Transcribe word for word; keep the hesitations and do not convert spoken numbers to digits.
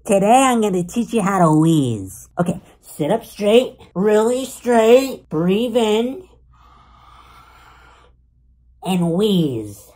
Today I'm going to teach you how to wheeze. Okay, sit up straight, really straight, breathe in, and wheeze.